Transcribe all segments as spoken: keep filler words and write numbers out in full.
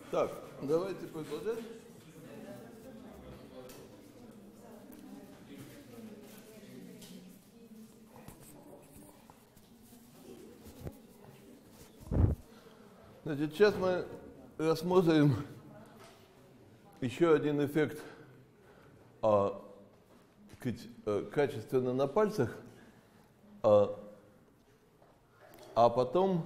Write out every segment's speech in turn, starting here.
Так, давайте продолжать. Значит, сейчас мы рассмотрим еще один эффект а, качественно на пальцах, а, а потом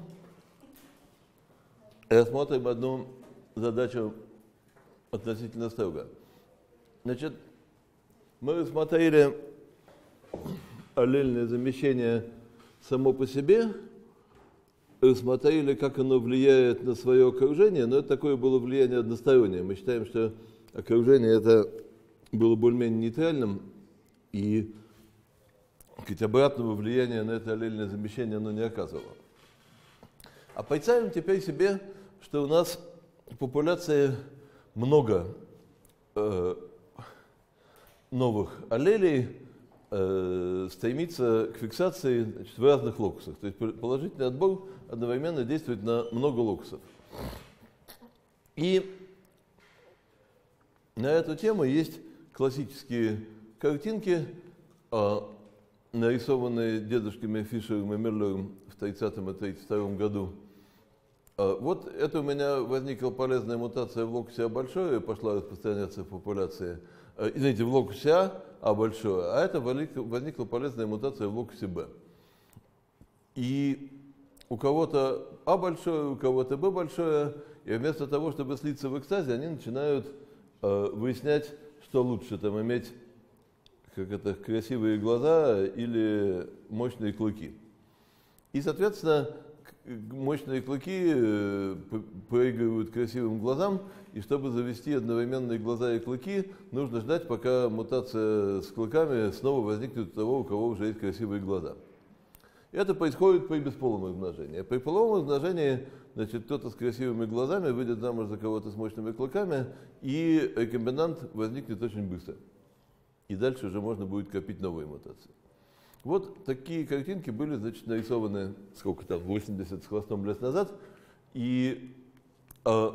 рассмотрим одну задачу относительно строго. Значит, мы рассмотрели аллельное замещение само по себе, рассмотрели, как оно влияет на свое окружение, но это такое было влияние одностороннее. Мы считаем, что окружение это было более-менее нейтральным, и сказать, обратного влияния на это аллельное замещение оно не оказывало. А представим теперь себе, что у нас в популяции много э, новых аллелей э, стремится к фиксации, значит, в разных локусах. То есть положительный отбор одновременно действует на много локусов. И на эту тему есть классические картинки, э, нарисованные дедушками Фишером и Мюллером в тридцатом и тридцать втором году. Вот это у меня возникла полезная мутация в локусе А большое, пошла распространяться в популяции, извините, в локусе А, А большое, а это возникла полезная мутация в локусе Б. И у кого-то А большое, у кого-то Б большое, и вместо того, чтобы слиться в экстазе, они начинают э, выяснять, что лучше, там, иметь как это, красивые глаза или мощные клыки. И, соответственно, мощные клыки проигрывают красивым глазам, и чтобы завести одновременные глаза и клыки, нужно ждать, пока мутация с клыками снова возникнет у того, у кого уже есть красивые глаза. Это происходит при бесполом размножении. При половом размножении, значит, кто-то с красивыми глазами выйдет замуж за кого-то с мощными клыками, и рекомбинант возникнет очень быстро. И дальше уже можно будет копить новые мутации. Вот такие картинки были, значит, нарисованы, сколько там, восемьдесят с хвостом лет назад. И, э,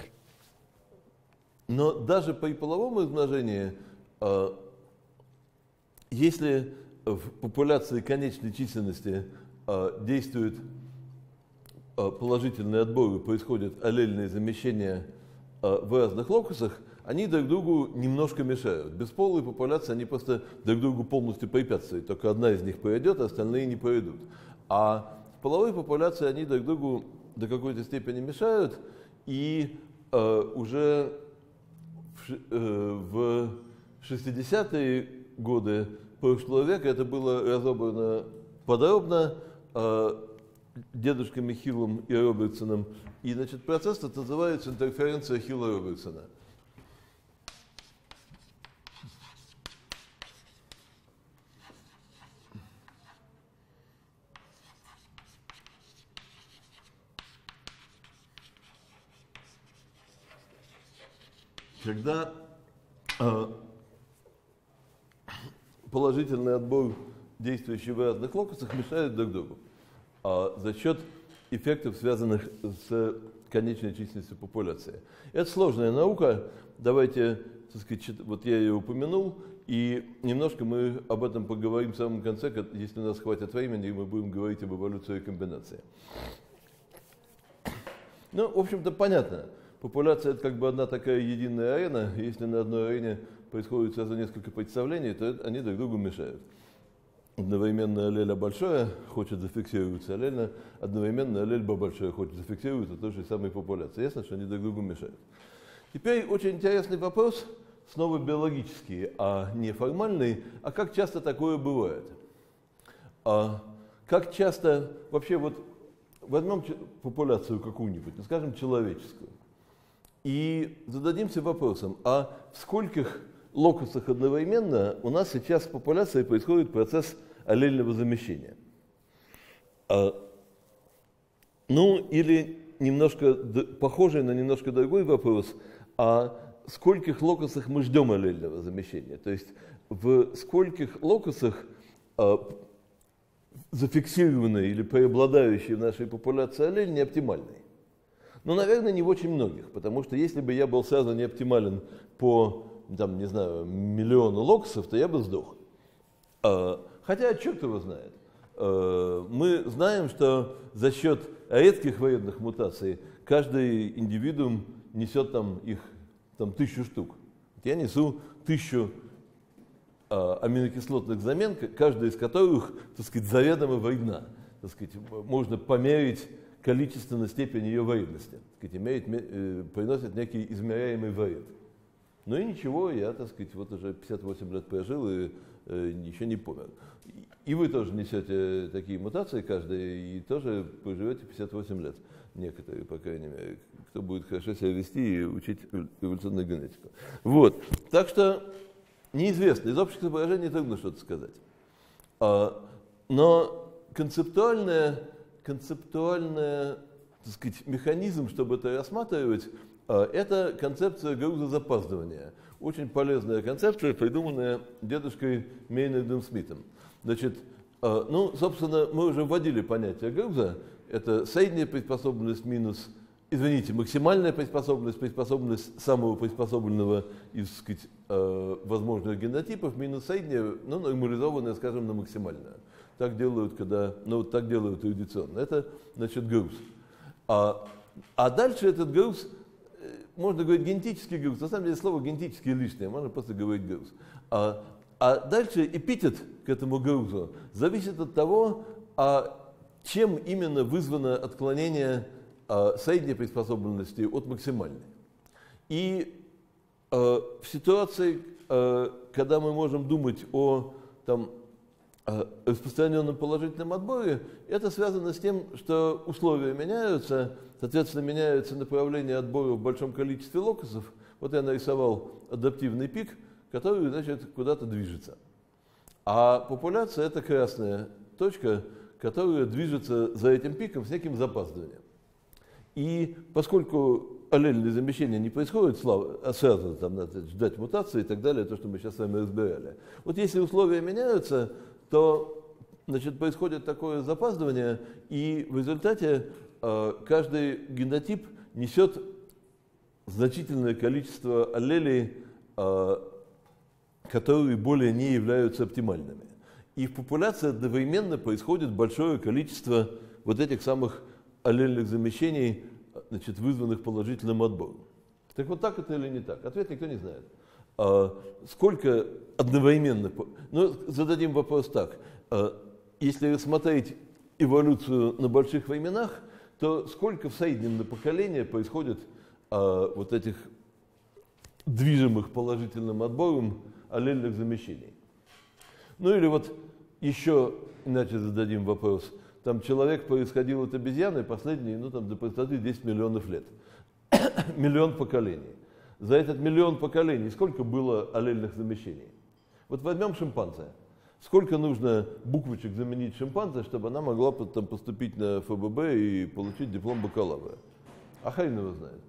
но даже при половом размножении, э, если в популяции конечной численности э, действует э, положительный отбор и происходит аллельное замещение э, в разных локусах, они друг другу немножко мешают. Бесполые популяции, они просто друг другу полностью препятствуют. Только одна из них пройдет, а остальные не пройдут. А в половой популяции они друг другу до какой-то степени мешают. И э, уже в, э, в шестидесятые годы прошлого века это было разобрано подробно э, дедушками Хиллом и Робертсоном. И, значит, процесс этот называется интерференция Хилла-Робертсона. Когда э, положительный отбор, действующий в разных локусах, мешает друг другу э, за счет эффектов, связанных с конечной численностью популяции. Это сложная наука. Давайте, так сказать, вот я ее упомянул, и немножко мы об этом поговорим в самом конце, если у нас хватит времени, и мы будем говорить об эволюции рекомбинации. Ну, в общем-то, понятно. Популяция – это как бы одна такая единая арена. Если на одной арене происходит сразу несколько представлений, то они друг другу мешают. Одновременно аллель А большое хочет зафиксироваться аллельно, одновременно аллель Б большое хочет зафиксироваться той же самой популяции. Ясно, что они друг другу мешают. Теперь очень интересный вопрос, снова биологический, а не формальный. А как часто такое бывает? А как часто, вообще вот возьмем популяцию какую-нибудь, ну, скажем, человеческую, и зададимся вопросом, а в скольких локусах одновременно у нас сейчас в популяции происходит процесс аллельного замещения? А, ну, или немножко похожий на немножко другой вопрос, а в скольких локусах мы ждем аллельного замещения? То есть в скольких локусах а, зафиксированный или преобладающий в нашей популяции аллель не оптимальный? Ну, наверное, не в очень многих, потому что если бы я был сразу не оптимален по, там, не знаю, миллиону локусов, то я бы сдох. Хотя черт его знает. Мы знаем, что за счет редких вредных мутаций каждый индивидуум несет там их там, тысячу штук. Я несу тысячу аминокислотных замен, каждая из которых, так сказать, заведомо вредна. Так сказать, можно померить количественно степень ее вредности. Так сказать, имеет, э, приносит некий измеряемый вред. Ну и ничего, я, так сказать, вот уже пятьдесят восемь лет прожил и э, ничего не помер. И вы тоже несете такие мутации каждый, и тоже проживете пятьдесят восемь лет. Некоторые, по крайней мере, кто будет хорошо себя вести и учить эволюционную генетику. Вот. Так что неизвестно. Из общих соображений трудно что-то сказать. А, но концептуальная, концептуальная, так сказать, механизм, чтобы это рассматривать, а, это концепция грузозапаздывания. Очень полезная концепция, придуманная дедушкой Мейнардом Смитом. Значит, а, ну, собственно, мы уже вводили понятие груза. Это средняя приспособленность минус, извините, максимальная приспособленность, приспособленность самого приспособленного из, так сказать, э, возможных генотипов, минус средняя, ну, нормализованная, скажем, на максимальную. Так делают, когда, ну, вот так делают традиционно. Это, значит, груз. А, а дальше этот груз, можно говорить генетический груз, на самом деле слово генетический лишнее, можно просто говорить груз. А, а дальше эпитет к этому грузу зависит от того, а чем именно вызвано отклонение э, средней приспособленности от максимальной. И э, в ситуации, э, когда мы можем думать о там, э, распространенном положительном отборе, это связано с тем, что условия меняются, соответственно, меняется направление отбора в большом количестве локусов. Вот я нарисовал адаптивный пик, который, значит, куда-то движется. А популяция – это красная точка, которая движется за этим пиком с неким запаздыванием. И поскольку аллельные замещения не происходят сразу, там надо ждать мутации и так далее, то, что мы сейчас с вами разбирали. Вот если условия меняются, то, значит, происходит такое запаздывание, и в результате э, каждый генотип несет значительное количество аллелей, э, которые более не являются оптимальными. И в популяции одновременно происходит большое количество вот этих самых аллельных замещений, значит, вызванных положительным отбором. Так вот так это или не так? Ответ никто не знает. А сколько одновременно... Ну, зададим вопрос так. А если рассмотреть эволюцию на больших временах, то сколько в среднем на поколение происходит а, вот этих движимых положительным отбором аллельных замещений? Ну или вот еще иначе зададим вопрос. Там человек происходил от обезьяны последние, ну там до простоты десять миллионов лет. Миллион поколений. За этот миллион поколений сколько было аллельных замещений? Вот возьмем шимпанзе. Сколько нужно буквочек заменить шимпанзе, чтобы она могла там поступить на эф бэ бэ и получить диплом бакалавра? А хрен его знает.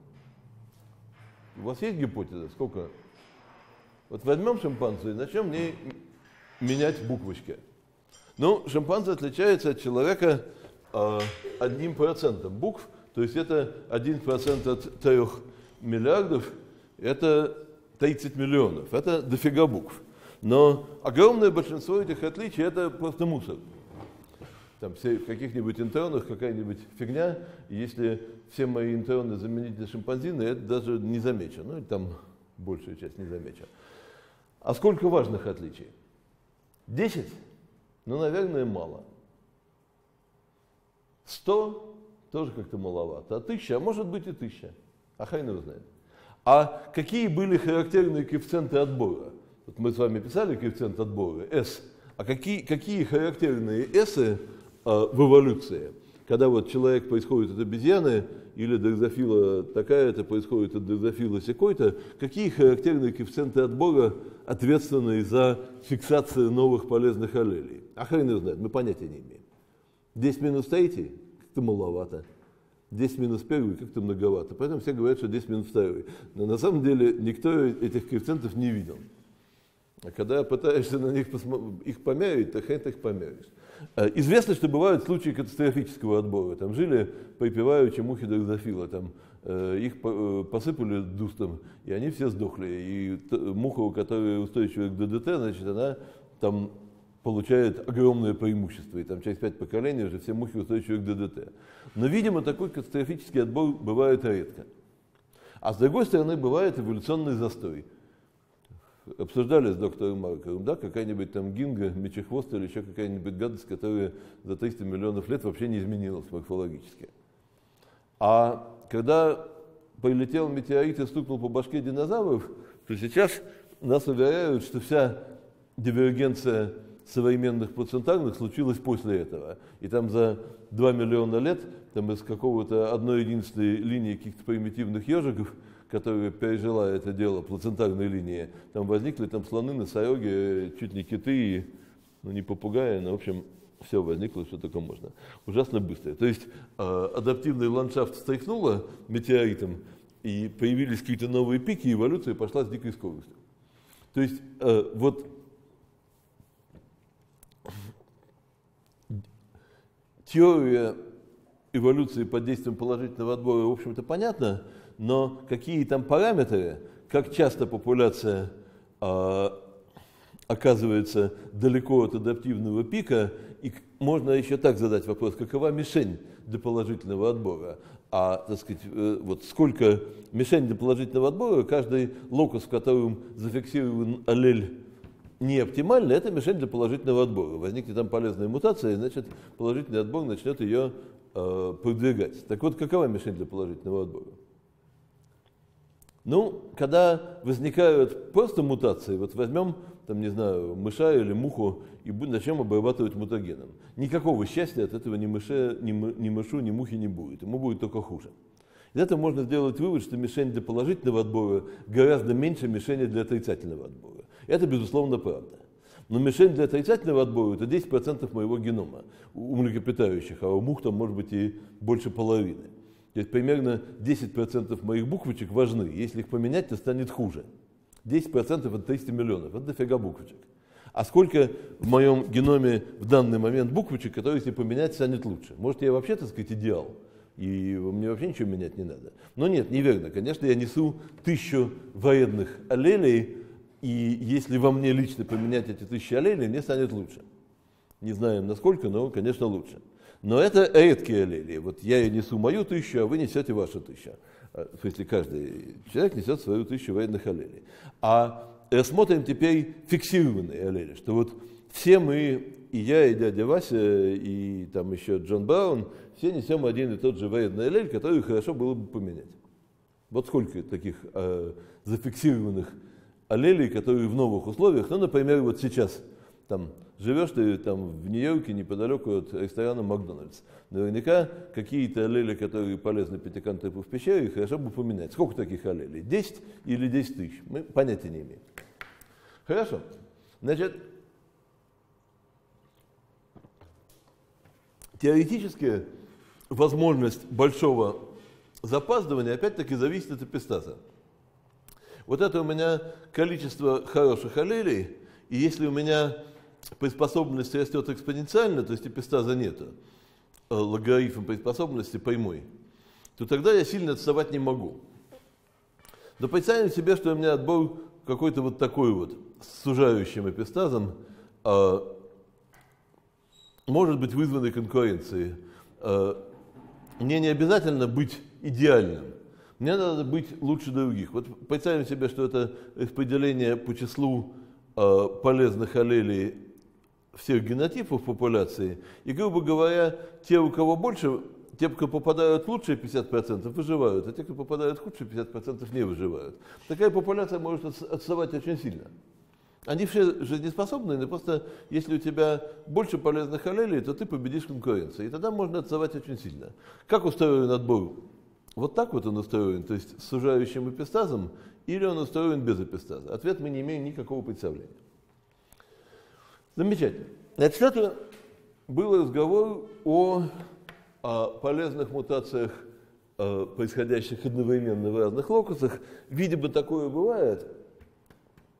У вас есть гипотеза? Сколько? Вот возьмем шимпанзе и начнем в ней менять буквочки. Ну, шимпанзе отличается от человека э, одним процентом букв, то есть это один процент от трех миллиардов, это тридцать миллионов, это дофига букв. Но огромное большинство этих отличий это просто мусор. Там все, в каких-нибудь интронах какая-нибудь фигня, и если все мои интроны заменить на шимпанзины, это даже не замечено, ну и там большая часть не замечена. А сколько важных отличий? Десять? Ну, наверное, мало. Сто тоже как-то маловато. А тысяча, а может быть и тысяча. А хрен его знает. А какие были характерные коэффициенты отбора? Вот мы с вами писали коэффициент отбора, S. А какие, какие характерные S э, в эволюции? Когда вот человек происходит от обезьяны, или дрозофила такая-то происходит от дрозофила секой-то, какие характерные коэффициенты отбора ответственные за фиксацию новых полезных аллелей? А хрен его знает, мы понятия не имеем. десять минус три как-то маловато. десять минус один как-то многовато. Поэтому все говорят, что десять минус два. Но на самом деле никто этих коэффициентов не видел. А когда пытаешься на них их померить, то хрен ты их померишь. Известно, что бывают случаи катастрофического отбора. Там жили припеваючи мухи дрозофила, там их посыпали дустом, и они все сдохли. И муха, которая устойчива к ДДТ, значит, она там получает огромное преимущество. И там через пять поколений уже все мухи устойчивы к ДДТ. Но, видимо, такой катастрофический отбор бывает редко. А с другой стороны, бывает эволюционный застой. Обсуждали с доктором Марковым, да, какая-нибудь там гинга, мечехвост или еще какая-нибудь гадость, которая за триста миллионов лет вообще не изменилась морфологически. А когда прилетел метеорит и стукнул по башке динозавров, то сейчас нас уверяют, что вся дивергенция современных плацентарных случилась после этого. И там за два миллиона лет там из какого-то одной единственной линии каких-то примитивных ежиков, которая пережила это дело, плацентарной линии, там возникли там слоны, носороги, чуть не киты, ну не попугаи, но в общем все возникло, что только можно. Ужасно быстро. То есть э, адаптивный ландшафт встряхнуло метеоритом, и появились какие-то новые пики, и эволюция пошла с дикой скоростью. То есть э, вот теория эволюции под действием положительного отбора, в общем-то, понятна, но какие там параметры, как часто популяция э, оказывается далеко от адаптивного пика, и можно еще так задать вопрос, какова мишень для положительного отбора, а, так сказать, э, вот сколько мишень для положительного отбора, каждый локус, в котором зафиксирован аллель не оптимальный, это мишень для положительного отбора. Возникнет там полезная мутация, значит, положительный отбор начнет ее э, продвигать. Так вот, какова мишень для положительного отбора? Ну, когда возникают просто мутации, вот возьмем, там, не знаю, мыша или муху и начнем обрабатывать мутагеном. Никакого счастья от этого ни, мыше, ни, ни мышу, ни мухи не будет. Ему будет только хуже. Из этого можно сделать вывод, что мишень для положительного отбора гораздо меньше мишени для отрицательного отбора. Это, безусловно, правда. Но мишень для отрицательного отбора – это десять процентов моего генома у млекопитающих, а у мух там может быть и больше половины. То есть примерно десять процентов моих буквочек важны. Если их поменять, то станет хуже. десять процентов от триста миллионов. Это дофига буквочек. А сколько в моем геноме в данный момент буквочек, которые, если поменять, станет лучше? Может, я вообще, так сказать, идеал, и мне вообще ничего менять не надо. Но нет, неверно. Конечно, я несу тысячу вредных аллелей, и если во мне лично поменять эти тысячи аллелей, мне станет лучше. Не знаем насколько, но, конечно, лучше. Но это редкие аллели. Вот я несу мою тысячу, а вы несете вашу тысячу. В смысле, каждый человек несет свою тысячу вредных аллелей. А рассмотрим теперь фиксированные аллели, что вот все мы, и я, и дядя Вася, и там еще Джон Браун, все несем один и тот же вредный аллель, который хорошо было бы поменять. Вот сколько таких э, зафиксированных аллелей, которые в новых условиях, ну, например, вот сейчас там живешь ты там в Нью-Йорке неподалеку от ресторана Макдональдс. Наверняка какие-то аллели, которые полезны пятикантропу в пещере, хорошо бы поменять. Сколько таких аллелей? десять или десять тысяч? Мы понятия не имеем. Хорошо. Значит, теоретически возможность большого запаздывания опять-таки зависит от эпистаза. Вот это у меня количество хороших аллелей, и если у меня приспособленность растет экспоненциально, то есть эпистаза нету, логарифм приспособленности прямой, то тогда я сильно отставать не могу. Но представим себе, что у меня отбор какой-то вот такой вот, с сужающим эпистазом, а, может быть вызванной конкуренцией. А, мне не обязательно быть идеальным. Мне надо быть лучше других. Вот представим себе, что это распределение по числу э, полезных аллелей всех генотипов популяции. И, грубо говоря, те, у кого больше, те, кто попадают в лучшие пятьдесят процентов, выживают, а те, кто попадают в худшие пятьдесят процентов, не выживают. Такая популяция может отставать очень сильно. Они все жизнеспособны, но просто если у тебя больше полезных аллелей, то ты победишь конкуренцию. И тогда можно отставать очень сильно. Как устроен отбор? Вот так вот он устроен, то есть с сужающим эпистазом, или он устроен без эпистаза? Ответ мы не имеем никакого представления. Замечательно. Значит, это был разговор о, о полезных мутациях, о происходящих одновременно в разных локусах. Видимо, такое бывает.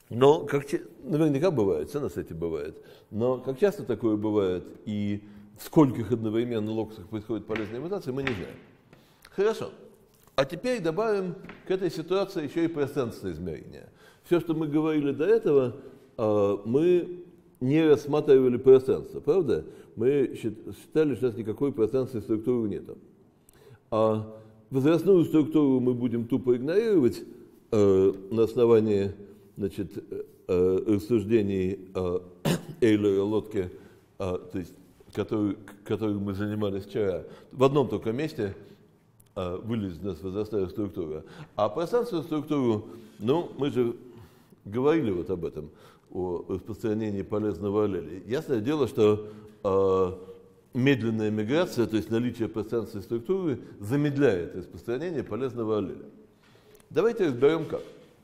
Но как, наверняка бывает, все на свете бывает, но как часто такое бывает и в скольких одновременно локусах происходит полезная мутация, мы не знаем. Хорошо. А теперь добавим к этой ситуации еще и пространственное измерение. Все, что мы говорили до этого, мы не рассматривали пространство, правда? Мы считали, что у нас никакой пространственной структуры нет. А возрастную структуру мы будем тупо игнорировать на основании, значит, рассуждений Эйлера, Лотке, то есть, который, которым мы занимались вчера. В одном только месте вылезет у нас возрастная структура. А пространственную структуру, ну, мы же говорили вот об этом, о распространении полезного аллеля. Ясное дело, что э, медленная миграция, то есть наличие пространственной структуры, замедляет распространение полезного аллеля. Давайте разберем как.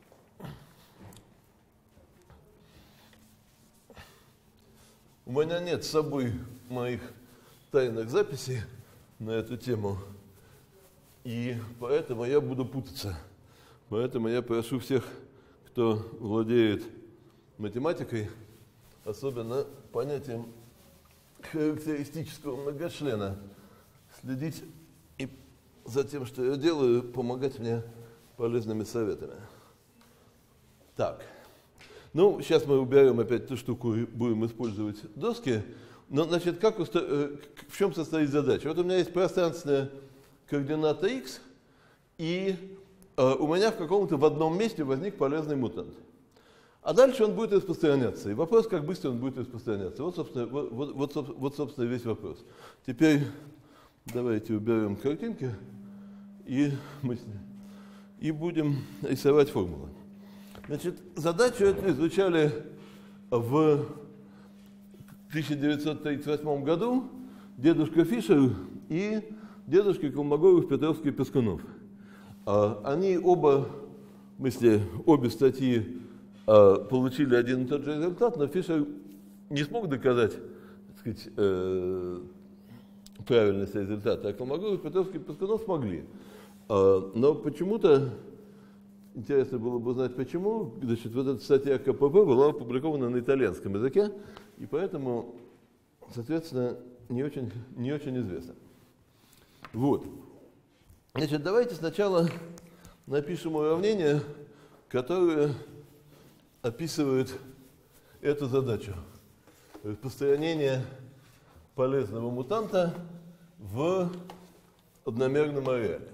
У меня нет с собой моих тайных записей на эту тему, и поэтому я буду путаться. Поэтому я прошу всех, кто владеет математикой, особенно понятием характеристического многочлена, следить и за тем, что я делаю, помогать мне полезными советами. Так, ну, сейчас мы уберем опять ту штуку и будем использовать доски. Но, значит, как уста... в чем состоит задача? Вот у меня есть пространственная координата x, и э, у меня в каком-то в одном месте возник полезный мутант. А дальше он будет распространяться. И вопрос, как быстро он будет распространяться. Вот, собственно, вот, вот, вот, вот, собственно, весь вопрос. Теперь давайте уберем картинки и, мы, и будем рисовать формулы. Значит, задачу эту изучали в тысяча девятьсот тридцать восьмом году дедушка Фишер и дедушки Колмогоров, Петровский и Пескунов. Они оба, в смысле, обе статьи получили один и тот же результат, но Фишер не смог доказать, так сказать, э, правильность результата, а Колмогоров, Петровский и Пескунов смогли. Но почему-то, интересно было бы узнать, почему, значит, вот эта статья ка пэ пэ была опубликована на итальянском языке, и поэтому, соответственно, не очень, не очень известно. Вот. Значит, давайте сначала напишем уравнение, которое описывает эту задачу. Распространение полезного мутанта в одномерном ареале.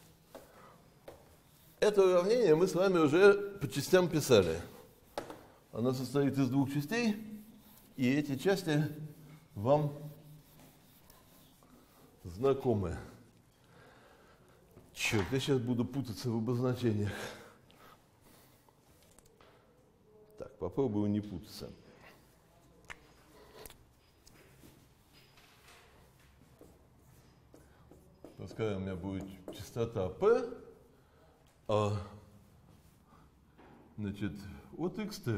Это уравнение мы с вами уже по частям писали. Оно состоит из двух частей, и эти части вам знакомы. Черт, я сейчас буду путаться в обозначениях. Так, попробую не путаться. Пускай у меня будет частота P, а, значит, от xt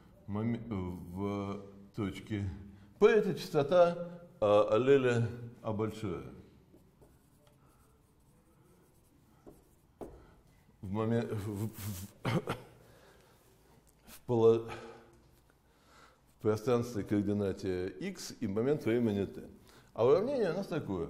в точке P это частота а, аллеля А большое. В, момент, в, в, в, поло, в пространстве координате x и момент времени t. А уравнение у нас такое.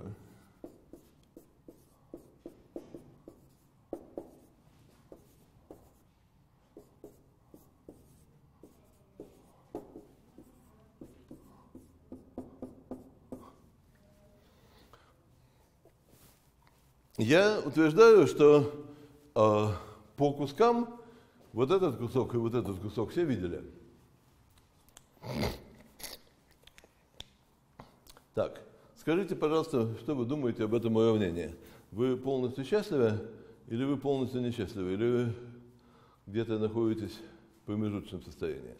Я утверждаю, что э, по кускам вот этот кусок и вот этот кусок все видели. Так, скажите, пожалуйста, что вы думаете об этом уравнении? Вы полностью счастливы или вы полностью несчастливы? Или вы где-то находитесь в промежуточном состоянии?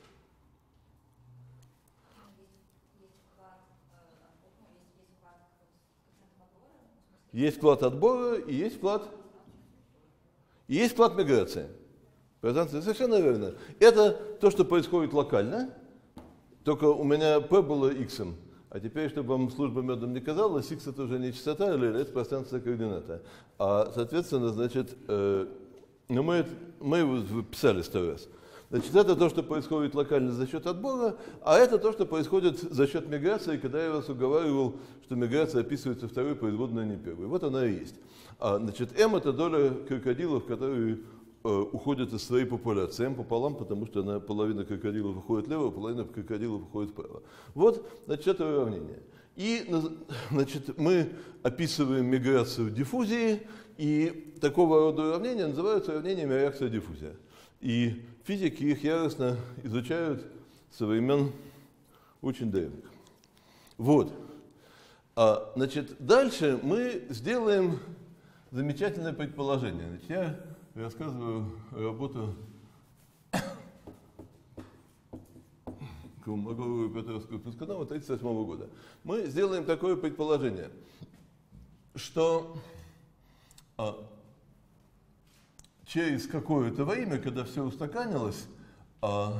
Есть вклад отбора и есть вклад, и есть вклад миграции. Совершенно верно. Это то, что происходит локально, только у меня P было x, а теперь, чтобы вам служба медом не казалась, x это уже не частота, или это пространственная координата. А, соответственно, значит, э, ну мы, мы его писали сто раз. Значит, это то, что происходит локально за счет отбора, а это то, что происходит за счет миграции, когда я вас уговаривал, что миграция описывается второй производной, а не первой. Вот она и есть. А, значит, М – это доля крокодилов, которые э, уходят из своей популяции. М пополам, потому что она, половина крокодилов уходит влево, половина крокодилов уходит вправо. Вот, значит, это уравнение. И, значит, мы описываем миграцию диффузии, и такого рода уравнения называются уравнениями реакция-диффузия. И физики их яростно изучают со времен очень древних. Вот. А, значит, дальше мы сделаем замечательное предположение. Значит, я рассказываю работу Колмогорова и Петровского Пусканова тысяча девятьсот тридцать восьмого года. Мы сделаем такое предположение, что а, через какое-то время, когда все устаканилось, а,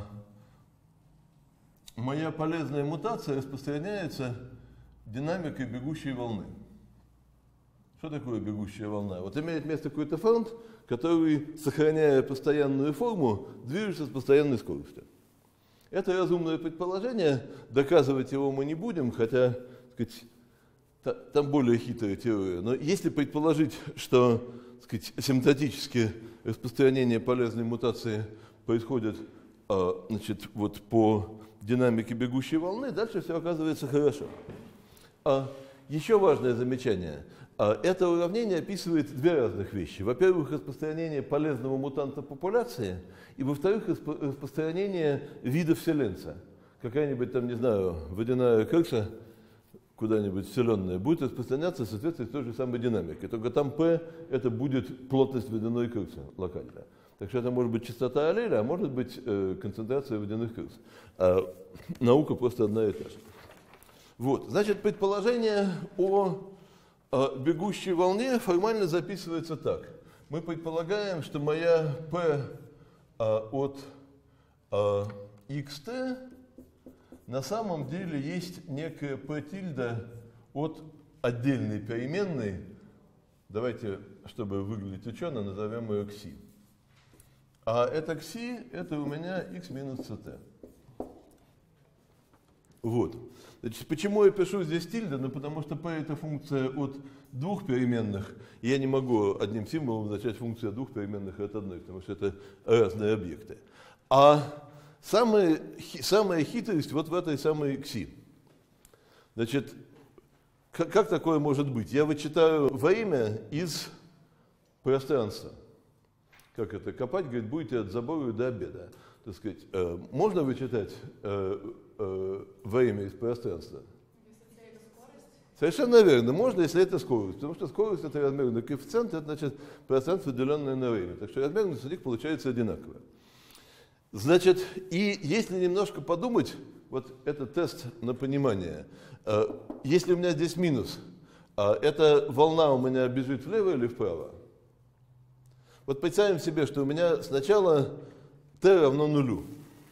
моя полезная мутация распространяется динамикой бегущей волны. Что такое бегущая волна? Вот имеет место какой-то фронт, который, сохраняя постоянную форму, движется с постоянной скоростью. Это разумное предположение, доказывать его мы не будем, хотя, так сказать, там более хитрая теория. Но если предположить, что, так сказать, асимптотически распространение полезной мутации происходит, значит, вот по динамике бегущей волны, дальше все оказывается хорошо. Еще важное замечание. Это уравнение описывает две разных вещи. Во-первых, распространение полезного мутанта популяции, и, во-вторых, распространение вида вселенца. Какая-нибудь там, не знаю, водяная крыса, куда-нибудь вселенная, будет распространяться в соответствии с той же самой динамикой. Только там P – это будет плотность водяной крысы локальная. Так что это может быть частота аллеля, а может быть э, концентрация водяных крыс. А наука просто одна и та же. Вот, значит, предположение о бегущей волне формально записывается так. Мы предполагаем, что моя P а, от а, xt на самом деле есть некая P тильда от отдельной переменной. Давайте, чтобы выглядеть учено, назовем ее кси. А это кси, это у меня x минус ct. Вот. Значит, почему я пишу здесь тильда? Ну, потому что P это функция от двух переменных, и я не могу одним символом означать функцию от двух переменных от одной, потому что это разные объекты. А самая, самая хитрость вот в этой самой кси. Значит, как, как такое может быть? Я вычитаю время из пространства. Как это? Копать, говорит, будете от забора до обеда. Так сказать, э, можно вычитать э, э, время из пространства? Если это скорость? Совершенно верно. Можно, если это скорость. Потому что скорость – это размерный коэффициент, это значит пространство, деленное на время. Так что размерность у них получается одинаковая. Значит, и если немножко подумать, вот это тест на понимание. Э, если у меня здесь минус, э, эта волна у меня бежит влево или вправо? Вот представим себе, что у меня сначала t равно нулю.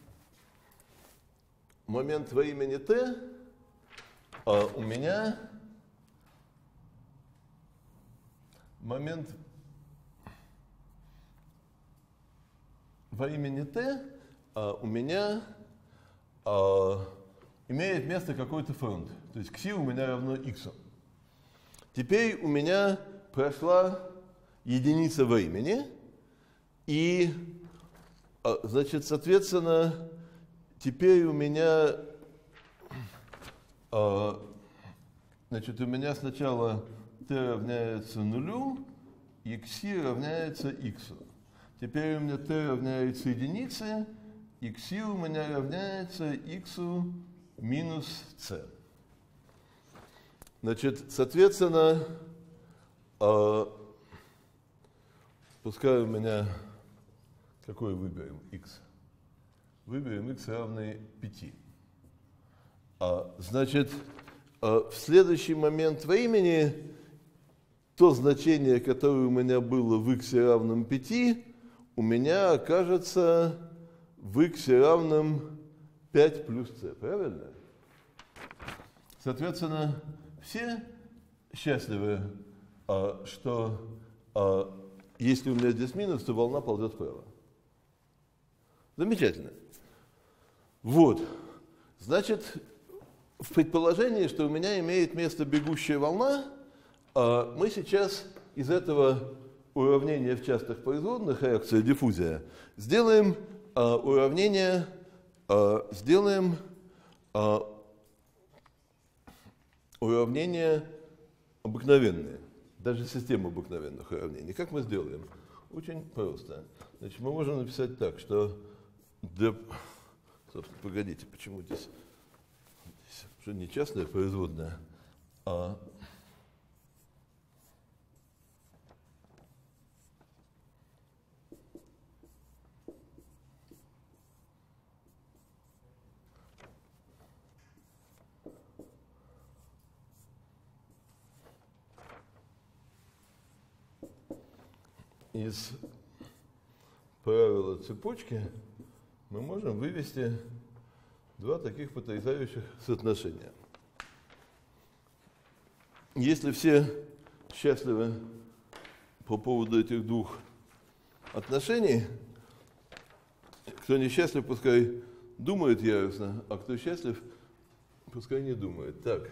Момент во имени t, а у меня момент во имени t, а у меня а, имеет место какой-то фронт. То есть кси у меня равно x. Теперь у меня прошла единица времени, и, значит, соответственно, теперь у меня, значит, у меня сначала t равняется нулю, и кси равняется x. Теперь у меня t равняется единице, и кси у меня равняется x минус c. Значит, соответственно, пускай у меня, какой выберем x? Выберем x равный пяти. А, значит, а, в следующий момент времени то значение, которое у меня было в x равном пяти, у меня окажется в x равном пять плюс c. Правильно? Соответственно, все счастливы, а, что а, если у меня здесь минус, то волна ползет вправо. Замечательно. Вот. Значит, в предположении, что у меня имеет место бегущая волна, мы сейчас из этого уравнения в частых производных, реакция диффузия, сделаем уравнение, сделаем уравнение обыкновенные, даже система обыкновенных уравнений. Как мы сделаем? Очень просто. Значит, мы можем написать так, что для... Собственно, погодите, почему здесь, здесь уже не частная производная, а из правила цепочки мы можем вывести два таких потрясающих соотношения. Если все счастливы по поводу этих двух отношений, кто несчастлив, пускай думает яростно, а кто счастлив, пускай не думает. Так.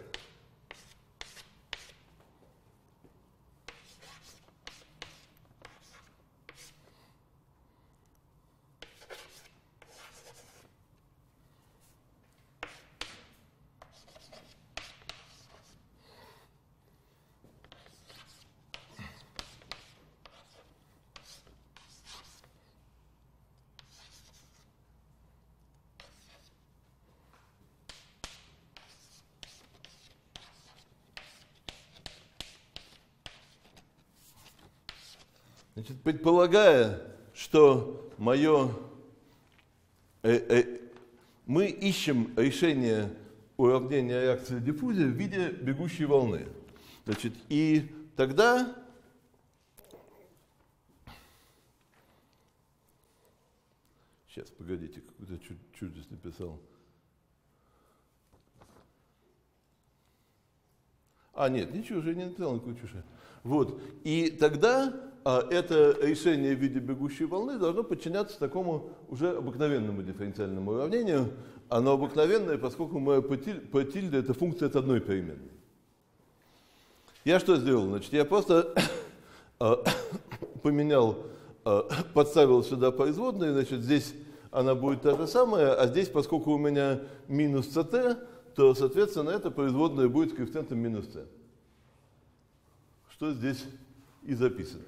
Значит, предполагая, что мое, э, э, мы ищем решение уравнения реакции диффузии в виде бегущей волны. Значит, и тогда сейчас, погодите, какую-то чуть-чуть здесь написал. А, нет, ничего же я не написал, никакой чуши. Вот, и тогда а, это решение в виде бегущей волны должно подчиняться такому уже обыкновенному дифференциальному уравнению. Оно обыкновенное, поскольку мое p тильда это функция от одной переменной. Я что сделал? Значит, я просто поменял, подставил сюда производные, значит, здесь она будет та же самая, а здесь, поскольку у меня минус ct, то, соответственно, эта производная будет с коэффициентом минус c. Что здесь и записано.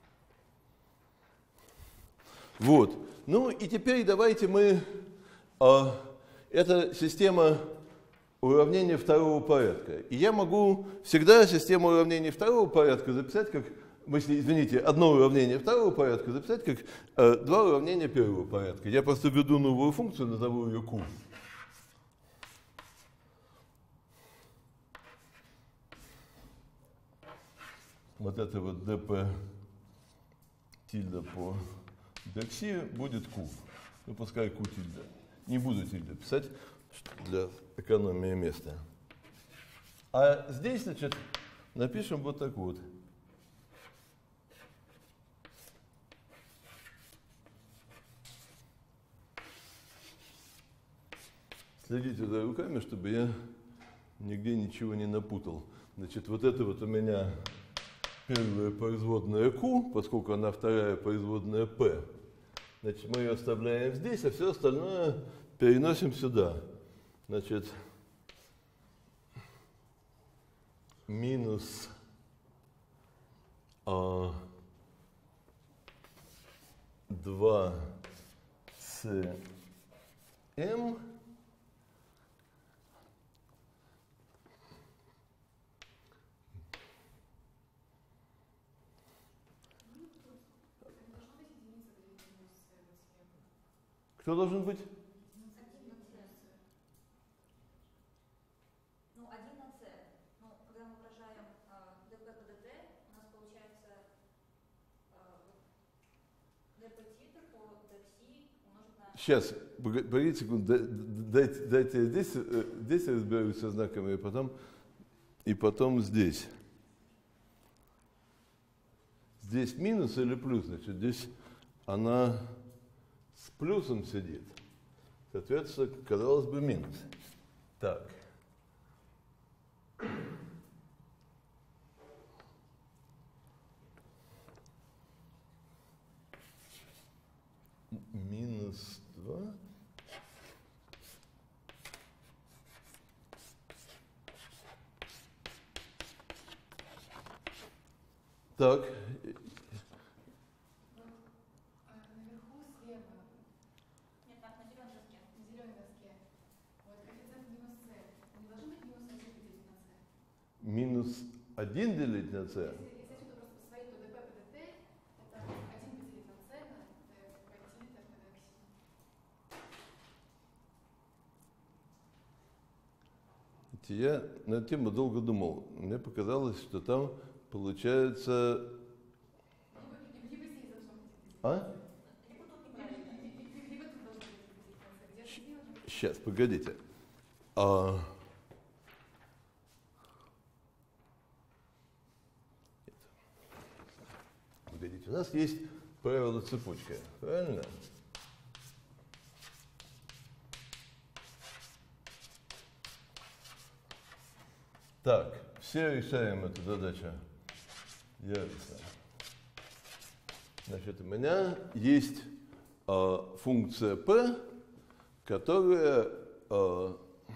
Вот. Ну и теперь давайте мы... А, это система уравнения второго порядка. И я могу всегда систему уравнений второго порядка записать как... Если, извините, одно уравнение второго порядка записать как э, два уравнения первого порядка. Я просто введу новую функцию, назову ее q. Вот это вот dp тильда по dxi будет q. Ну, пускай q тильда. Не буду тильда писать для экономии места. А здесь, значит, напишем вот так вот. Следите за руками, чтобы я нигде ничего не напутал. Значит, вот это вот у меня первая производная q, поскольку она вторая производная p. Значит, мы ее оставляем здесь, а все остальное переносим сюда. Значит, минус а, два си эм Кто должен быть? Ну, один на c. Ну, когда мы выражаем dp по dt, у нас получается dp титр по dxi умножить на... Сейчас, погодите секунду, дайте, дайте здесь, здесь я разберусь со знаками, и потом, и потом здесь. Здесь минус или плюс, значит, здесь она с плюсом сидит. Соответственно, казалось бы, минус. Так. Минус два. Так. Наверху слева. Нет, так, на зеленой доске. На зеленой доске. Вот коэффициент минус c. Не должен быть минус один делить на c. Минус один делить на c. Если, если отсюда просто посмотреть, то dp по dt это один поделить на c на d по тильда по dx. Я на эту тему долго думал. Мне показалось, что там получается... Либо, либо здесь должно быть. А? Либо тут неправильно. Либо, либо тут должно быть поделить на c. Где c должно быть? Сейчас, погодите. А... Погодите, у нас есть правило цепочки, правильно? Так, все решаем эту задачу. Ясно. Значит, у меня есть э, функция p, которая э,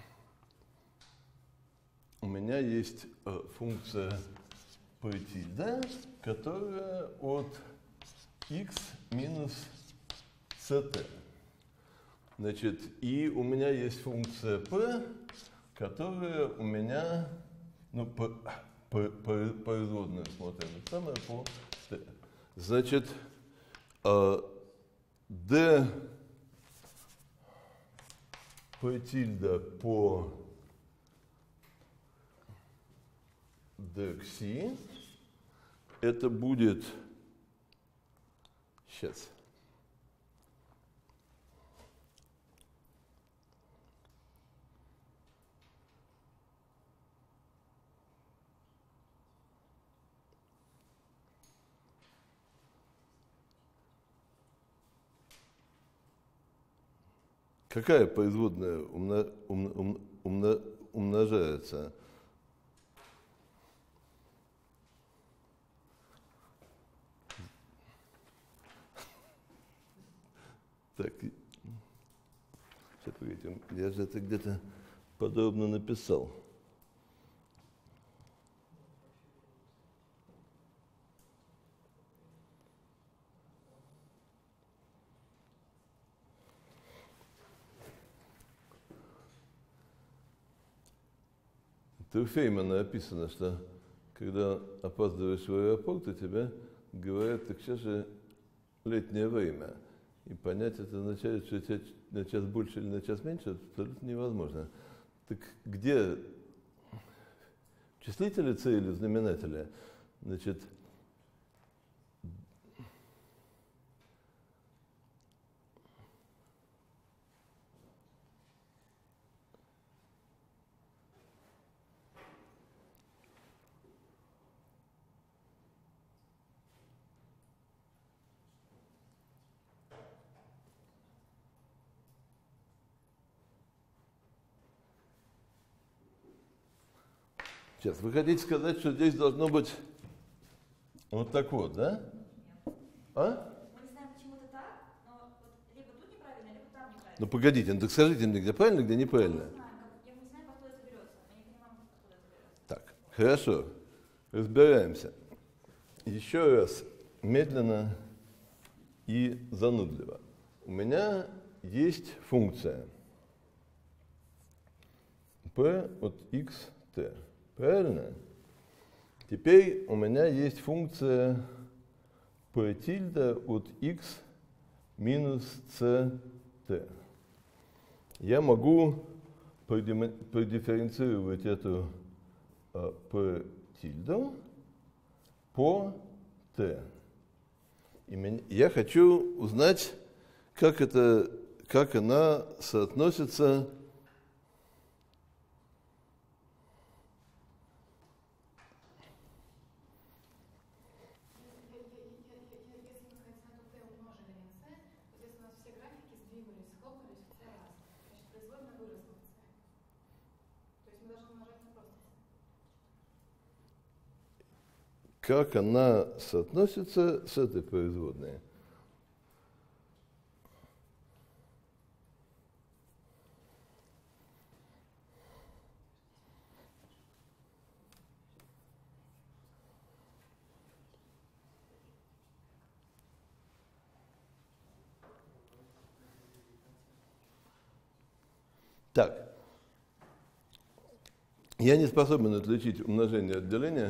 у меня есть э, функция p тильда, которая от x минус ct. Значит, и у меня есть функция p, которая у меня, ну, по, по, по, производную смотрим, самое по t. Значит, э, d p тильда по dxi, это будет, сейчас, какая производная умно, ум, умно, умножается? Так, сейчас, погодите, я же это где-то подробно написал. У Феймана описано, что когда опаздываешь в аэропорт, и тебе говорят, так сейчас же летнее время. И понять это означает, что тебе на час больше или на час меньше, абсолютно невозможно. Так где числители c или знаменатели? Значит, сейчас, вы хотите сказать, что здесь должно быть вот так вот, да? А? Мы не знаем, почему это так, но вот либо тут неправильно, либо там неправильно. Ну погодите, ну так скажите мне, где правильно, где неправильно. Мы не знаем, как, я не знаю, откуда это берется. Мы не понимаем, откуда это берется. Так, хорошо, разбираемся. Еще раз, медленно и занудливо. У меня есть функция p от xt, правильно? Теперь у меня есть функция p тильда от x минус ct. Я могу продифференцировать эту uh, p тильду по t. И меня, я хочу узнать, как, это, как она соотносится Если мы, соответственно, на t умножили на c, то здесь у нас все графики как она соотносится с этой производной. Так, я не способен отличить умножение от деления.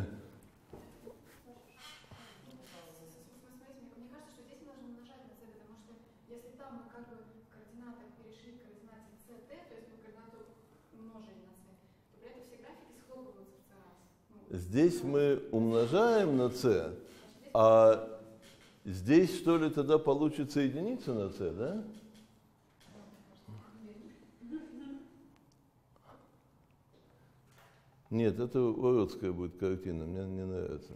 Мне кажется, что здесь мы должны умножать на c, потому что если там мы как бы в координатах перешли к координате ct, то есть мы координату умножили на c, то при этом все графики схлопываются в c раз. Ну, Здесь мы умножаем на c, а здесь что ли тогда получится единица на c, да? Нет, это уродская будет картина, мне не нравится.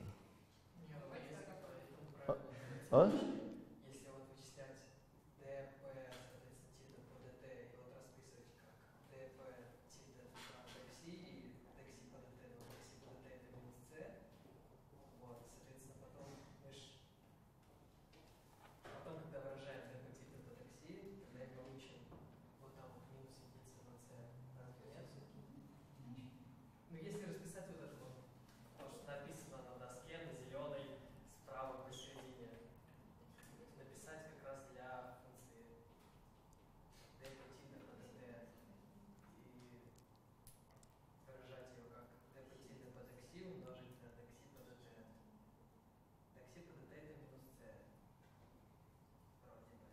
А? А? Если вот вычислять dp, соответственно, тита по dt, и вот расписывать как dp тита dxi, и dxi по dt, но dxi по dt это минус c, вот, соответственно, потом мы ж, потом, когда выражаем dp тита по dxi, тогда и получим вот там вот минус единица на c, разве нет? Ну, если расписать вот это вот, то, что написано на доске, на зеленой, справа посередине, написать как раз для функции dp тита по dt и выражать ее как dp тита по dxi умножить на dxi по dt. Dxi по dt это минус c. Вроде бы.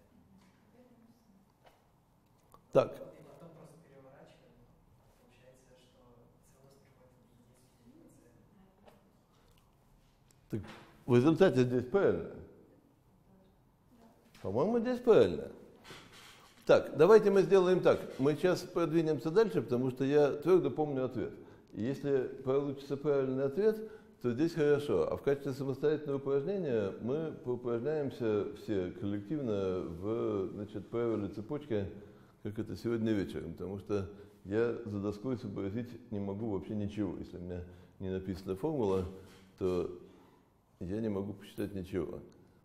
Так. И потом просто переворачиваем. Получается, что c у нас приходит в единицу делить на c. Так в результате здесь правильно. По-моему, здесь правильно. Так, давайте мы сделаем так. Мы сейчас продвинемся дальше, потому что я твердо помню ответ. И если получится правильный ответ, то здесь хорошо. А в качестве самостоятельного упражнения мы поупражняемся все коллективно в, значит, правиле цепочки, как это сегодня вечером. Потому что я за доской сообразить не могу вообще ничего. Если у меня не написана формула, то я не могу посчитать ничего.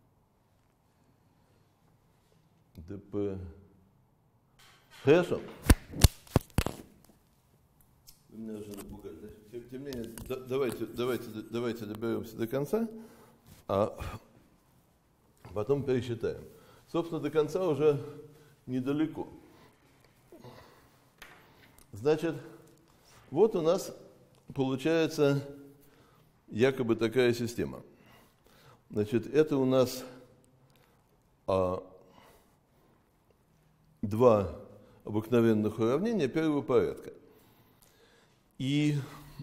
ДП. Хорошо. Вы меня уже напугали, да? Тем, тем не менее, да, давайте, давайте, давайте доберемся до конца, а потом пересчитаем. Собственно, до конца уже недалеко. Значит, вот у нас получается якобы такая система. Значит, это у нас а, два обыкновенных уравнения первого порядка. И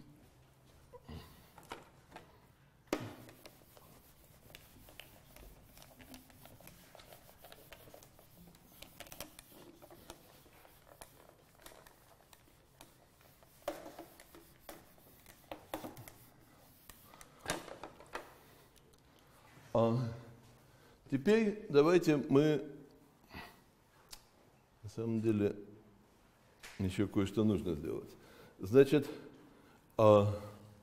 а теперь давайте мы, на самом деле, еще кое-что нужно сделать. Значит, а,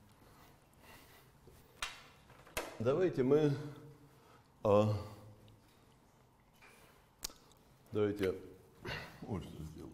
давайте мы, а, давайте, вот что сделаем.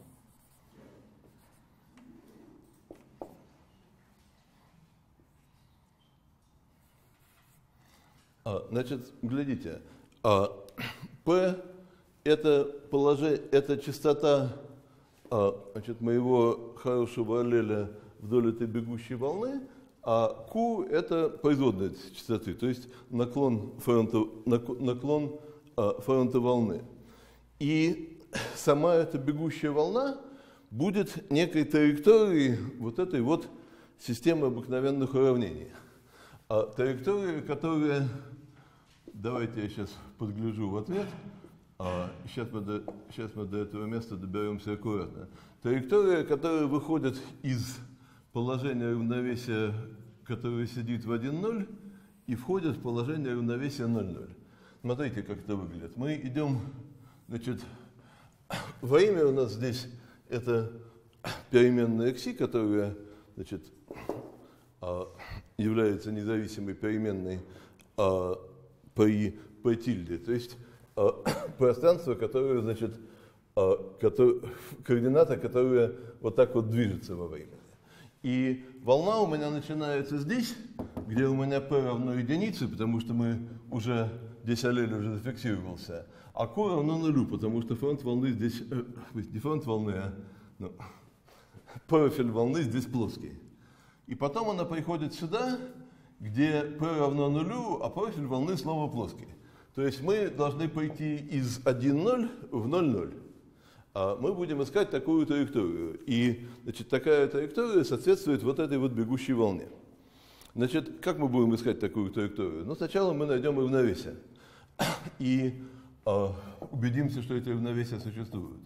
А, значит, глядите, а, P это положение, это частота, а, значит, моего хорошего аллеля вдоль этой бегущей волны, а Q это производная этой частоты, то есть наклон фронта, наклон а, фронта волны. И сама эта бегущая волна будет некой траекторией вот этой вот системы обыкновенных уравнений. А траектория, которая, давайте я сейчас подгляжу в ответ, а, сейчас, мы до, сейчас мы до этого места доберемся аккуратно. Траектория, которая выходит из положения равновесия, которое сидит в один ноль, и входит в положение равновесия ноль ноль. Смотрите, как это выглядит. Мы идем, значит, во имя у нас здесь это переменная xi, которая, значит, является независимой переменной а, при p тильде, то есть а, пространство, которое, значит, а, которое, координата, которая вот так вот движется во времени. И волна у меня начинается здесь, где у меня p равно единице, потому что мы уже, здесь аллель уже зафиксировался, а q равно нулю, потому что фронт волны здесь, э, не фронт волны, а ну, профиль волны здесь плоский. И потом она приходит сюда, где p равно нулю, а профиль волны снова плоский. То есть мы должны пойти из один ноль в ноль ноль. А мы будем искать такую траекторию. И, значит, такая траектория соответствует вот этой вот бегущей волне. Значит, как мы будем искать такую траекторию? Ну, сначала мы найдем равновесие. И а, убедимся, что эти равновесия существуют.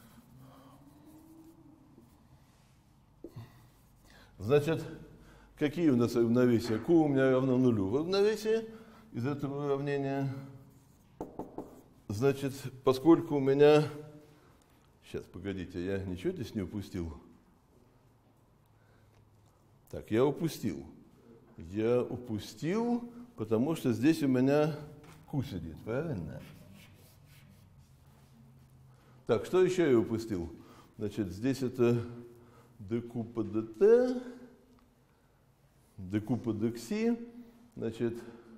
Значит, какие у нас равновесия? Q у меня равно нулю в равновесии из этого уравнения. Значит, поскольку у меня... Сейчас, погодите, я ничего здесь не упустил? Так, я упустил. Я упустил, потому что здесь у меня Q сидит, правильно? Так, что еще я упустил? Значит, здесь это dq по dt, dq по dxi, значит,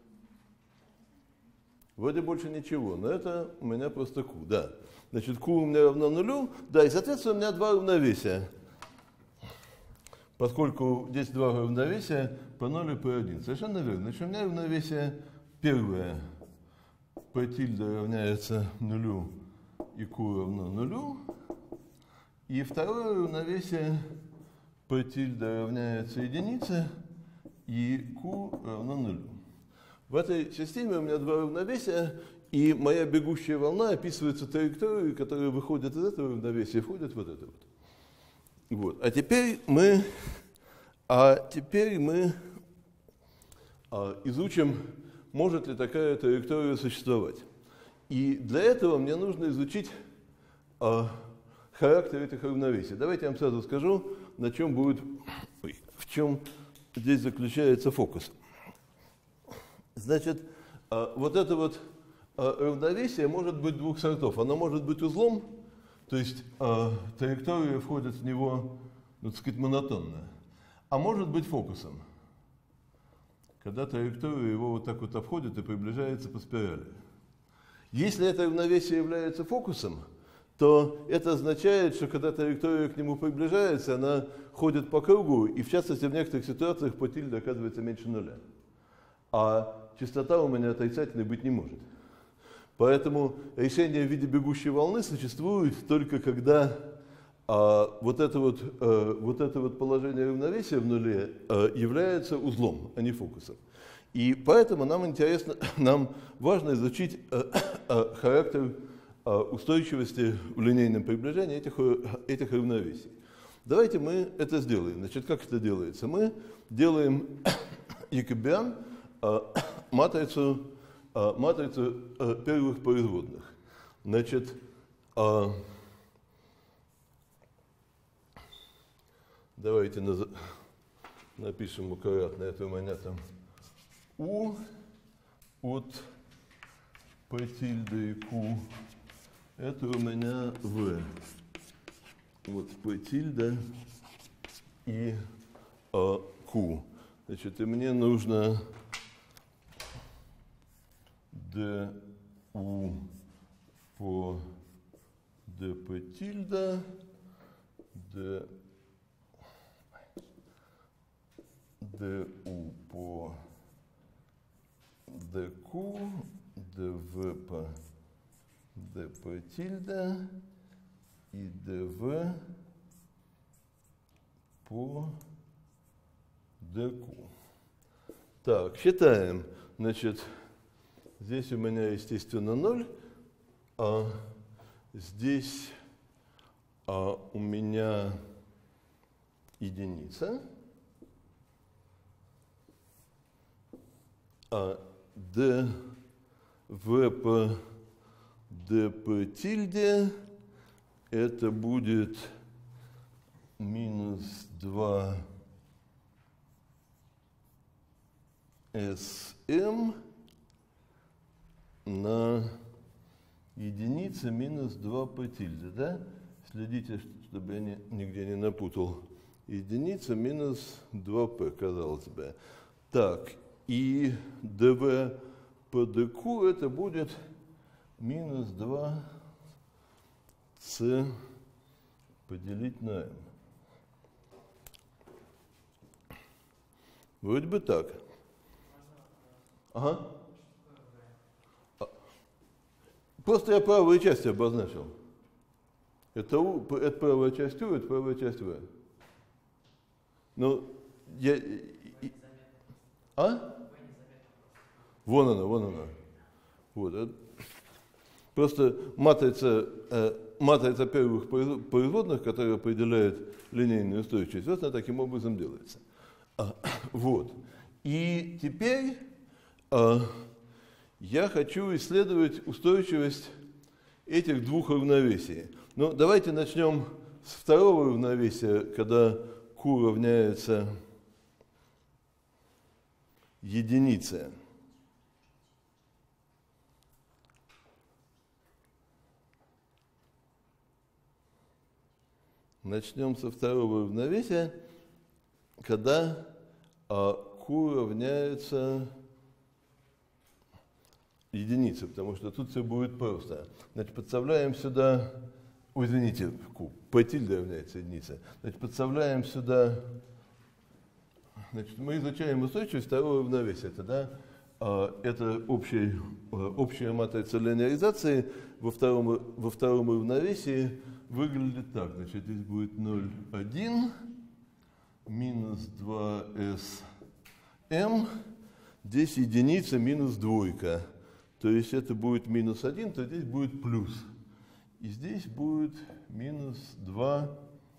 вроде больше ничего, но это у меня просто q, да. Значит, q у меня равно нулю, да, и, соответственно, у меня два равновесия. Поскольку здесь два равновесия, p ноль и p один. Совершенно верно. Значит, у меня равновесие первое, p тильда равняется нулю, и q равно нулю. И второе равновесие, p тильда равняется единице, и q равно нулю. В этой системе у меня два равновесия, и моя бегущая волна описывается траекторией, которая выходит из этого равновесия и входит в вот это вот. Вот. А теперь мы, а теперь мы а, изучим, может ли такая траектория существовать. И для этого мне нужно изучить а, характер этих равновесий. Давайте я вам сразу скажу, на чем будет, ой, в чем здесь заключается фокус. Значит, а, вот это вот а, равновесие может быть двух сортов. Оно может быть узлом, то есть а, траектория входит в него, ну, так сказать, монотонно, а может быть фокусом, когда траектория его вот так вот обходит и приближается по спирали. Если это равновесие является фокусом, то это означает, что когда траектория к нему приближается, она ходит по кругу, и в частности в некоторых ситуациях p тильда оказывается меньше нуля. А частота у меня отрицательной быть не может. Поэтому решение в виде бегущей волны существует только когда а, вот, это вот, а, вот это вот положение равновесия в нуле а, является узлом, а не фокусом. И поэтому нам интересно, нам важно изучить а, а, характер а, устойчивости в линейном приближении этих, этих равновесий. Давайте мы это сделаем. Значит, как это делается? Мы делаем якобиан а, матрицу, а, матрицу а, первых производных. Значит, а, давайте наз... напишем аккуратно, это у меня там U от P тильды и Q, это у меня V. Вот P тильда и а, Q. Значит, и мне нужно du по dp тильда, du по dq, dv по dp тильда и dv по dq. Так, считаем. Значит, здесь у меня, естественно, ноль, а здесь а, у меня единица, а dv по dp тильде это будет минус два эс эм на единица минус два p тильде, да? Следите, чтобы я не, нигде не напутал. Единица минус два p, казалось бы. Так, и dv по dq это будет минус два c поделить на m. Вроде бы так. Ага. Просто я правые части обозначил. Это, у, это правая часть У, это правая часть В. Ну, я... И, а? Вон она, вон она. Вот. Просто матрица, э, матрица первых производных, которая определяет линейную устойчивость, вот она таким образом делается. А, вот. И теперь а, я хочу исследовать устойчивость этих двух равновесий. Ну, давайте начнем с второго равновесия, когда Q равняется единице. Начнем со второго равновесия, когда а, Q равняется единице, потому что тут все будет просто. Значит, подставляем сюда, ой, извините, Q, P тильде равняется единице. Значит, подставляем сюда, значит, мы изучаем устойчивость второго равновесия. Тогда а, это общий, общая матрица линеаризации во втором, во втором равновесии выглядит так. Значит, здесь будет ноль, один, минус два эс эм, здесь единица минус двойка. То есть это будет минус один, то здесь будет плюс. И здесь будет минус два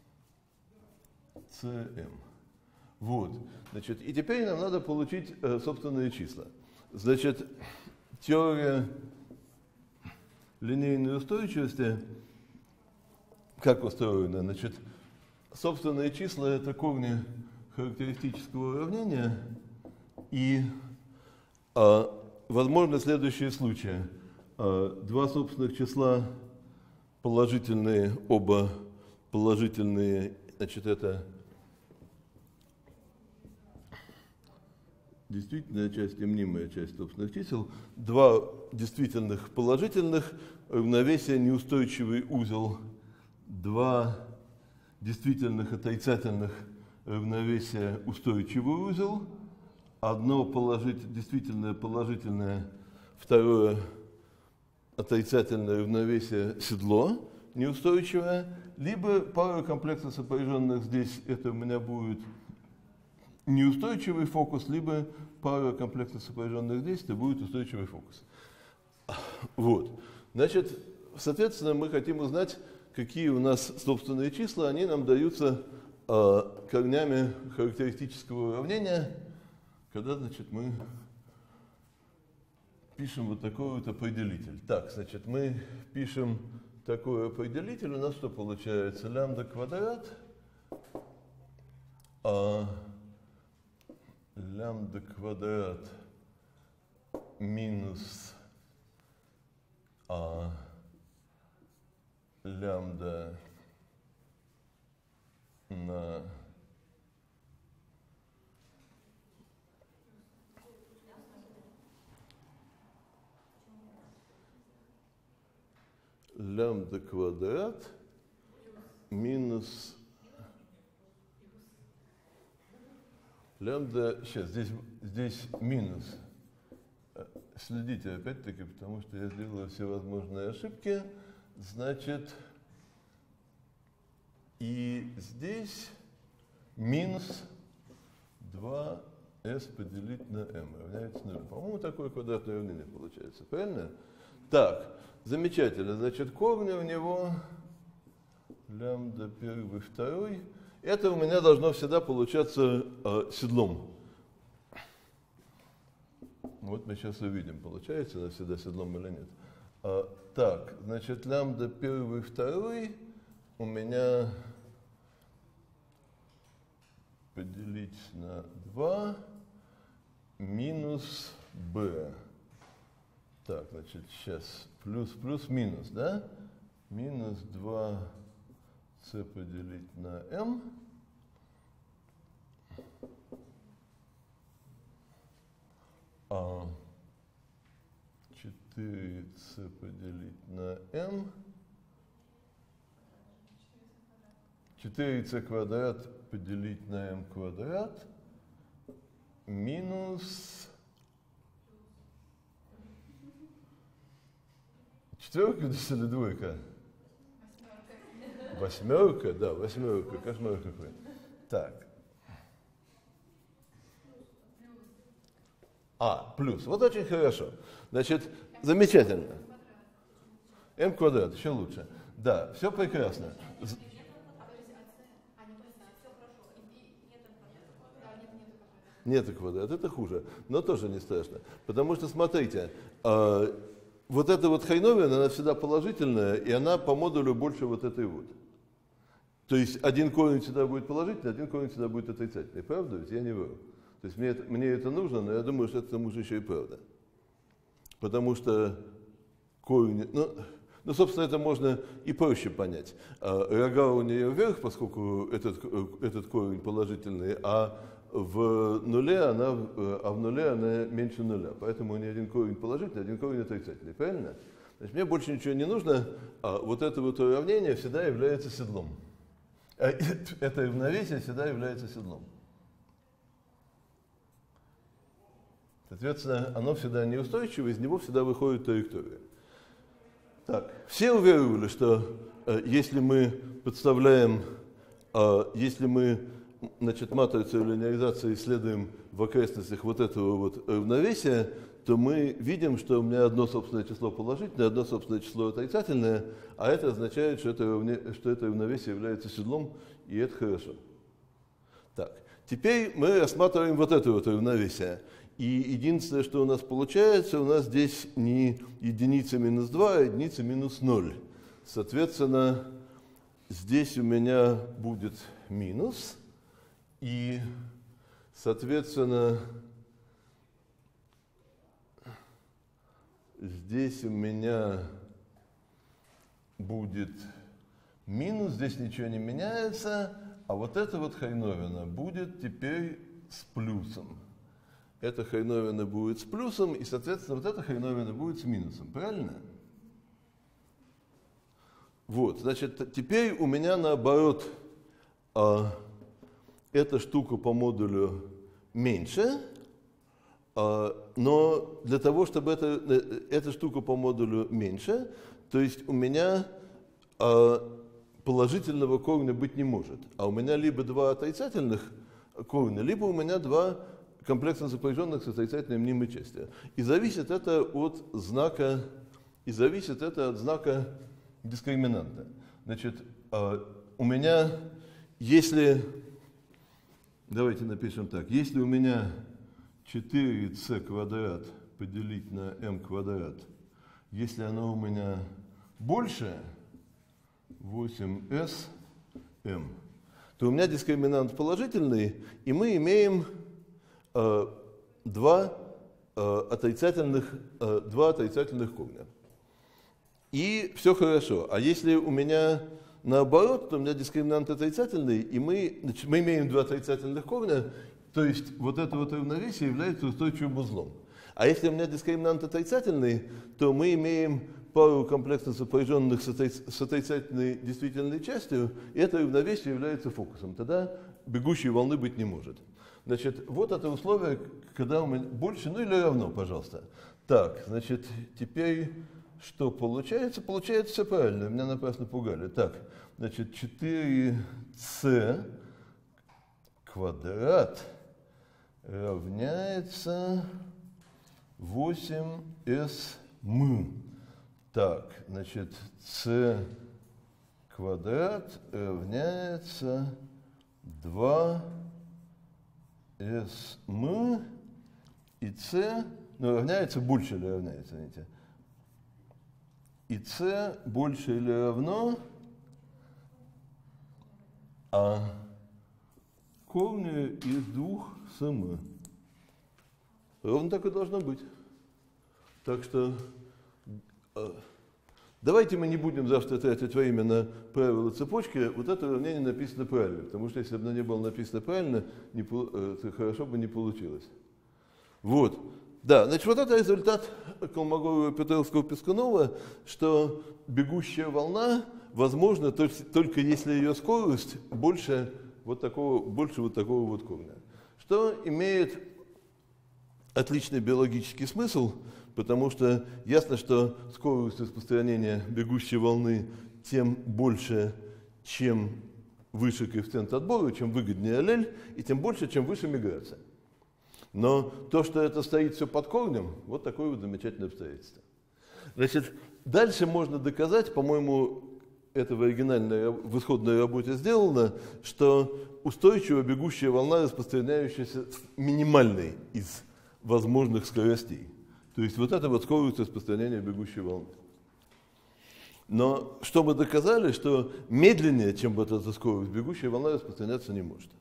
си эм. Вот. Значит, и теперь нам надо получить э, собственные числа. Значит, теория линейной устойчивости как устроена? Значит, собственные числа – это корни характеристического уравнения, и а, возможно следующие случаи. А, два собственных числа положительные, оба положительные, значит, это действительная часть и мнимая часть собственных чисел. Два действительных положительных равновесия неустойчивый узел. Два действительных отрицательных равновесия устойчивый узел. Одно положить, действительное положительное, второе отрицательное равновесие седло неустойчивое. Либо пара комплексов сопряженных здесь, это у меня будет неустойчивый фокус, либо пара комплексов сопряженных здесь, это будет устойчивый фокус. Вот. Значит, соответственно, мы хотим узнать, какие у нас собственные числа, они нам даются э, корнями характеристического уравнения, когда, значит, мы пишем вот такой вот определитель. Так, значит, мы пишем такой определитель, у нас что получается? Лямбда квадрат, а лямбда квадрат минус а лямбда на лямбда квадрат минус лямбда, сейчас, здесь, здесь минус. Следите опять-таки, потому что я сделал все возможные ошибки. Значит, и здесь минус два эс поделить на m равняется нулю. По-моему, такое квадратное уравнение получается, правильно? Так, замечательно. Значит, корни у него лямбда первый, второй. Это у меня должно всегда получаться э, седлом. Вот мы сейчас увидим, получается это всегда седлом или нет. А, так, значит, лямбда первый, второй у меня поделить на два минус b. Так, значит, сейчас плюс, плюс, минус, да? Минус два c поделить на m. А четыре c поделить на m. четыре c квадрат поделить на m квадрат минус четверка или двойка? Восьмерка, да, восьмерка, кошмар какой. Так. А, плюс. Вот очень хорошо. Значит, замечательно. m квадрат, еще лучше. Да, все прекрасно. Нет квадрата, это хуже, но тоже не страшно. Потому что, смотрите, э, вот эта вот хайновен, она всегда положительная, и она по модулю больше вот этой вот. То есть один корень всегда будет положительный, один корень всегда будет отрицательный. Правда? Ведь я не вру. То есть мне это, мне это нужно, но я думаю, что это к тому же еще и правда. Потому что корень... Ну, ну, собственно, это можно и проще понять. Рога у нее вверх, поскольку этот, этот корень положительный, а в нуле она, а в нуле она меньше нуля. Поэтому у нее один корень положительный, один корень отрицательный. Правильно? Значит, мне больше ничего не нужно, а вот это вот уравнение всегда является седлом. Это равновесие всегда является седлом. Соответственно, оно всегда неустойчиво, из него всегда выходит траектория. Так, все уверовали, что э, если мы подставляем, э, если мы, значит, матрицу линеаризации исследуем в окрестностях вот этого вот равновесия, то мы видим, что у меня одно собственное число положительное, одно собственное число отрицательное, а это означает, что это, равне, что это равновесие является седлом, и это хорошо. Так, теперь мы рассматриваем вот это вот равновесие. И единственное, что у нас получается, у нас здесь не единица минус два, а единица минус ноль. Соответственно, здесь у меня будет минус, и, соответственно, здесь у меня будет минус, здесь ничего не меняется, а вот это вот хайновена будет теперь с плюсом. Это хайновена будет с плюсом, и, соответственно, вот эта хайновена будет с минусом. Правильно? Вот, значит, теперь у меня наоборот а, эта штука по модулю меньше, а, но для того, чтобы это, эта штука по модулю меньше, то есть у меня а, положительного корня быть не может, а у меня либо два отрицательных корня, либо у меня два комплексно сопряженных с отрицательной мнимой частью. И зависит это от знака, и зависит это от знака дискриминанта. Значит, у меня, если, давайте напишем так, если у меня четыре c квадрат поделить на m квадрат, если оно у меня больше восемь эс эм, то у меня дискриминант положительный, и мы имеем э, два, э, отрицательных, э, два отрицательных корня. И все хорошо. А если у меня наоборот, то у меня дискриминант отрицательный, и мы, значит, мы имеем два отрицательных корня, то есть вот это вот равновесие является устойчивым узлом. А если у меня дискриминант отрицательный, то мы имеем пару комплексно сопряженных с отрицательной действительной частью, и это равновесие является фокусом. Тогда бегущей волны быть не может. Значит, вот это условие, когда у меня больше, ну или равно, пожалуйста. Так, значит, теперь что получается? Получается все правильно, меня напрасно пугали. Так, значит, четыре c квадрат равняется восемь эс эм. Так, значит, c квадрат равняется два эс эм, и c, ну, равняется больше или равняется, видите? И c больше или равно а корню из двух с m. Ровно так и должно быть. Так что э, давайте мы не будем завтра тратить время на правила цепочки. Вот это уравнение написано правильно, потому что если бы оно не было написано правильно, не, э, то хорошо бы не получилось. Вот. Да, значит, вот это результат Колмогорова, Петровского, Пискунова, что бегущая волна возможна только, только если ее скорость больше вот такого, больше вот такого вот корня. Что имеет отличный биологический смысл, потому что ясно, что скорость распространения бегущей волны тем больше, чем выше коэффициент отбора, чем выгоднее аллель, и тем больше, чем выше миграция. Но то, что это стоит все под корнем, вот такое вот замечательное обстоятельство. Значит, дальше можно доказать, по-моему, это в оригинальной, в исходной работе сделано, что устойчивая бегущая волна, распространяющаяся с минимальной из возможных скоростей. То есть вот это вот скорость распространения бегущей волны. Но что мы доказали, что медленнее, чем вот эта скорость, бегущая волна распространяться не может.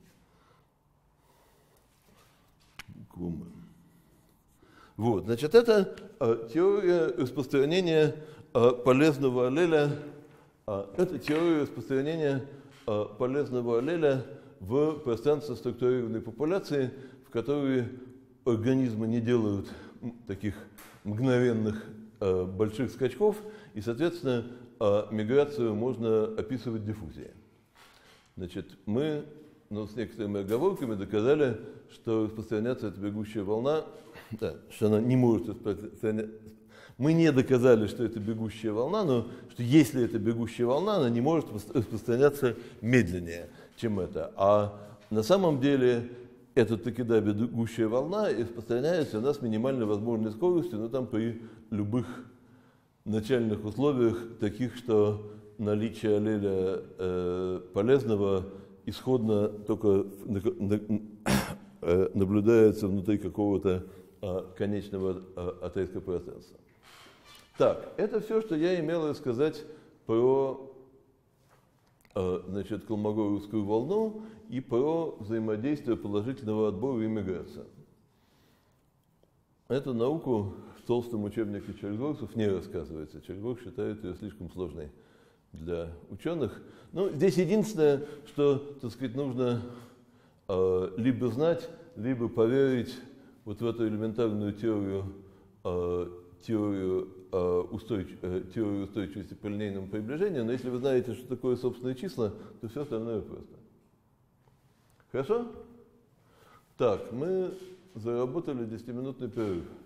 Вот, значит, это э, теория распространения э, полезного аллеля, э, это теория распространения э, полезного аллеля в пространстве структурированной популяции, в которой организмы не делают таких мгновенных э, больших скачков, и, соответственно, э, миграцию можно описывать диффузией. Значит, мы, ну, с некоторыми оговорками доказали, что распространяться эта бегущая волна, да, что она не может распространяться. Мы не доказали, что это бегущая волна, но что если это бегущая волна, она не может распространяться медленнее, чем это. А на самом деле это таки да, бегущая волна и распространяется она с минимальной возможной скоростью, но там при любых начальных условиях, таких, что наличие аллеля э, полезного исходно только на, на, э, наблюдается внутри какого-то э, конечного э, отрезка пространства. Так, это все, что я имел рассказать про э, значит, Колмогоровскую волну и про взаимодействие положительного отбора и миграции. Эту науку в толстом учебнике Чергорсов не рассказывается. Чергорс считает ее слишком сложной для ученых. Ну, здесь единственное, что, так сказать, нужно э, либо знать, либо поверить вот в эту элементарную теорию, э, теорию, э, устойч, э, теорию устойчивости по линейному приближению. Но если вы знаете, что такое собственные числа, то все остальное просто. Хорошо? Так, мы заработали десятиминутный перерыв.